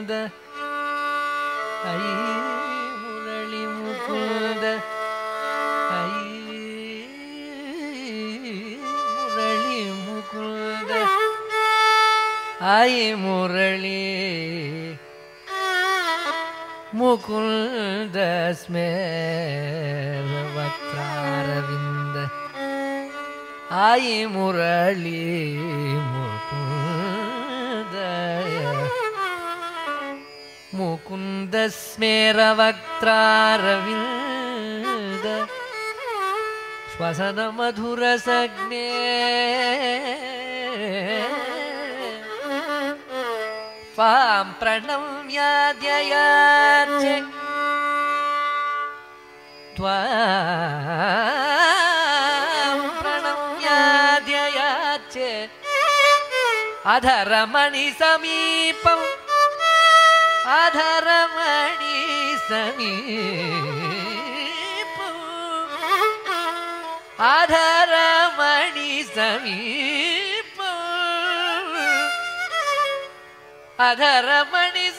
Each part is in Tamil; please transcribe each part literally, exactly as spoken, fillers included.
முகுந்த ஐ முரளி முகுந்த ஐ முரளி முகுந்த ஐ முரளி முகுந்த ஸ்மேர வக்ராரவிந்த ஐ முரளி முகுந்த முகுந்த ஸ்மேர வக்ராரவிந்த ஸ்வசன மதுர சக்னே பாம் பிரணம்யாத்யயாச்சே த்வாம் பிரணம்யாத்யயாச்சே அதரமணி சமீபம் அதரமணி சமீபம் அதரமணி சமீபம் அதரமணி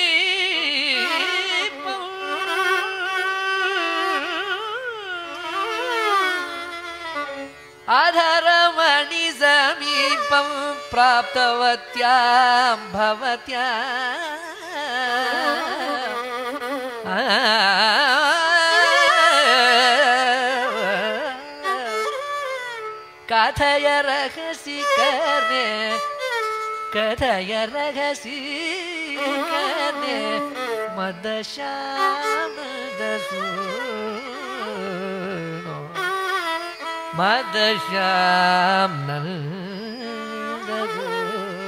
சமீபம் அதரமணி சமீபம் பிராப்தவத்யாம் பவத்யாம் கதய ரகசி கர்ணே கதய ரகசி கர்ணே மதஷாமதசூனோ மதஷாம் நந்தசூனோ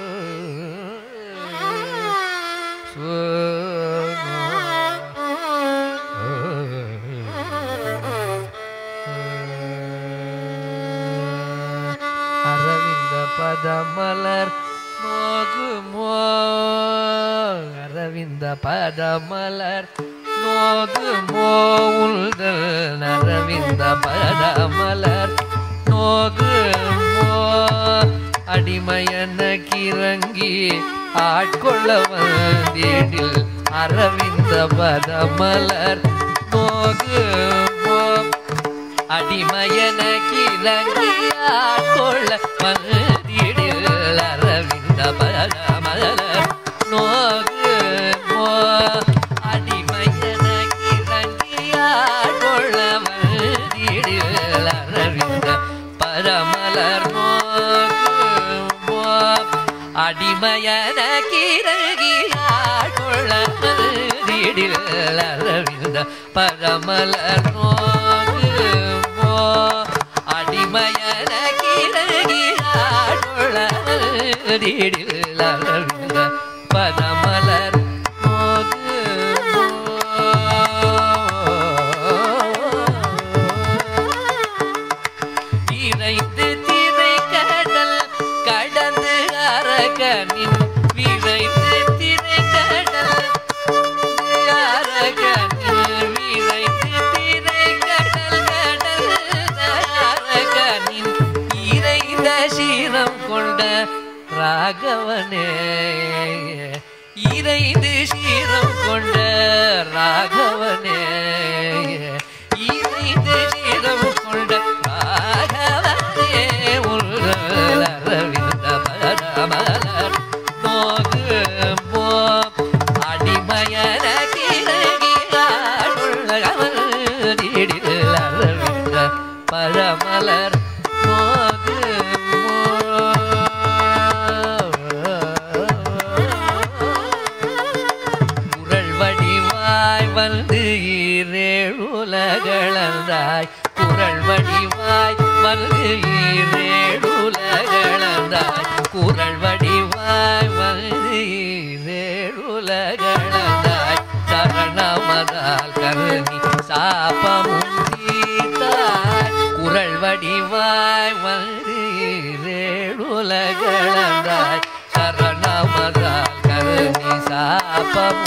அரவிந்த பதமலர் நோகுமோ அரவிந்த பதமலர் நோகுமோ உள்தல் அரவிந்த பதமலர் நோகுமோ அடிமையன கிறங்கி ஆட்கொள்ள வந்தேடில் அரவிந்த பதமலர் நோகுமோ அடிமையன கிறங்கி ஆட்கொள்ள வந்தேடில் அரவிந்த பதமலர் நோகுமோ அடிமையன கிறங்கி ஆட்கொள்ள வந்தேடில் அரவிந்த பதமலர் நோகுமோ அடிமையன கிறங்கி ஆட்கொள்ள வந்தேடில் அரவிந்த பதமலர் நோகுமோ அடிமையன கிறங்கி ஆட்கொள்ள வந்தேடில் அரவிந்த பதமலர் நோகுமோ இறைந்து திரை கடல் கடந்து அரகனின் விரைந்து திரை கடல் அரகனின் விரைந்து திரை கடல் கடல் அரகனின் இறைந்த சீரம் கொண்ட ராகவனே இறைந்து சீரம் கொண்ட ராகவனே இறைந்து சீரம் கொண்ட ராகவனே உள்ள அரவிந்த பதமலர் நோகுமோ அடிமையன கிறங்கி ஆட்கொள்ள வந்தேடில் அரவிந்த பதமலர் வந்து ஈரேழுலகளந்தாய் குரல் வடிவாய் வந்து ஈரேழுலகளந்தாய் குரல் வடிவாய் வந்து ஈரேழுலகளந்தாய் சரணமதால் கருணி சாபமும் தீர்த்தாய் குரல் வடிவாய் வந்து ஈரேழுலகளந்தாய் சரணமதால் கருணி சாபமும்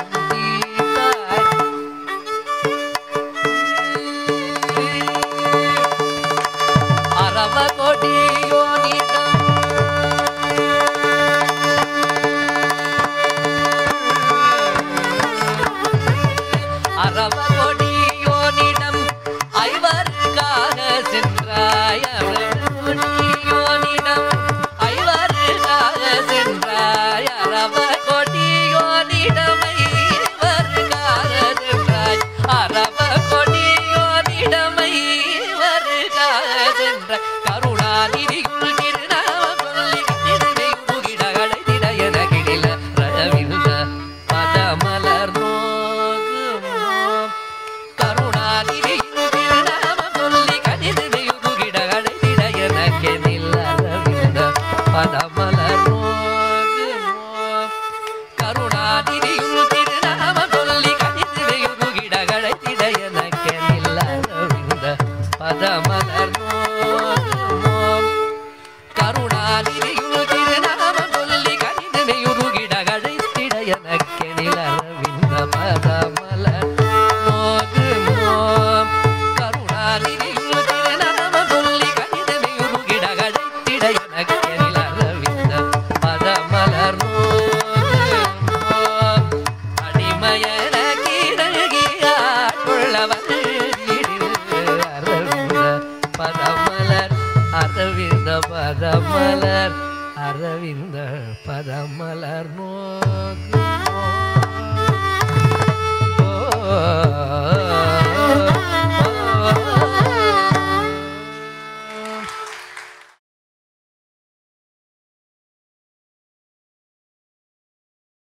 பதமலர் அரவிந்த பதமலர் நோக்கு